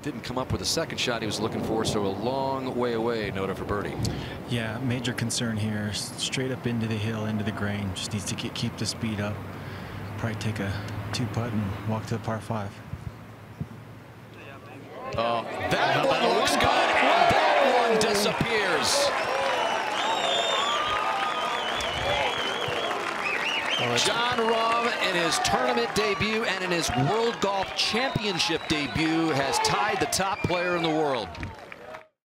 didn't come up with the second shot he was looking for, so a long way away. Noda for birdie. Yeah, major concern here. Straight up into the hill, into the grain. Just needs to keep the speed up. Probably take a 2-putt and walk to the par 5. Oh, that one looks good, and that one disappears. Jon Rahm, in his tournament debut and in his World Golf Championship debut, has tied the top player in the world.